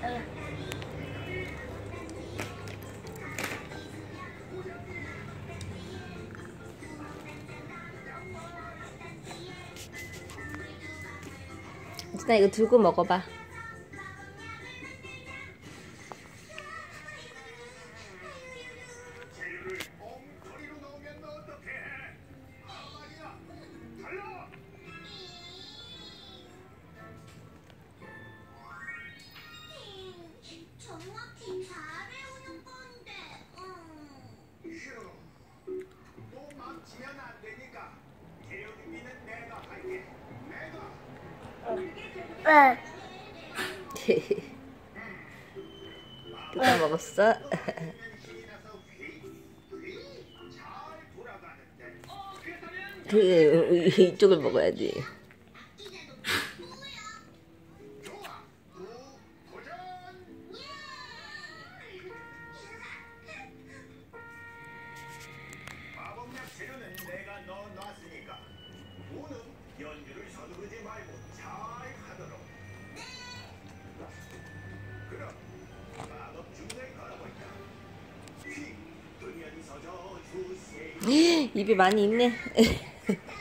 나 이거 들고 먹어봐. 정확히 잘 배우는 건데. 또 망치면 안 되니까 재료준비는 내가 할게. 누가 먹었어? 이쪽을 먹어야지. 마법약 재료는 내가 넣어놨으니까 오늘 연주를 서두르지 말고 잘 하도록. 그럼 마법 주문을 걸어볼까. 휙 돌면서 저 주세요. 입이 많이 있네.